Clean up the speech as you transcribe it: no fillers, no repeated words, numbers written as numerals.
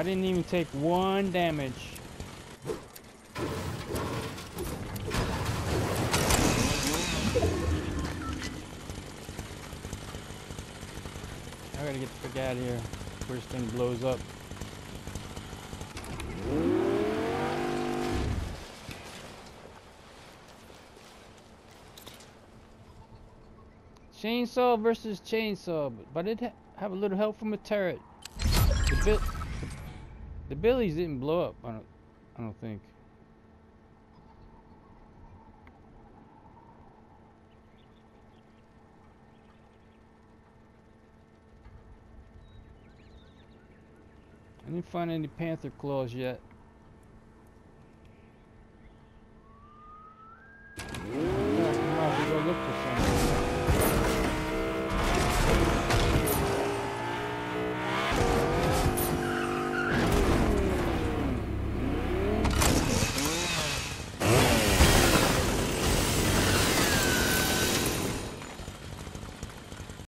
didn't even take one damage. I gotta get the fuck out of here before this thing blows up. Chainsaw versus chainsaw, but it have a little help from a turret. The billies didn't blow up. I don't think. I didn't find any panther claws yet.